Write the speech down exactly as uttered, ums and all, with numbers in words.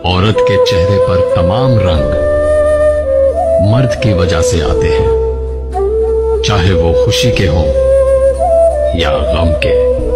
औरत के चेहरे पर तमाम रंग मर्द की वजह से आते हैं, चाहे वो खुशी के हों या गम के।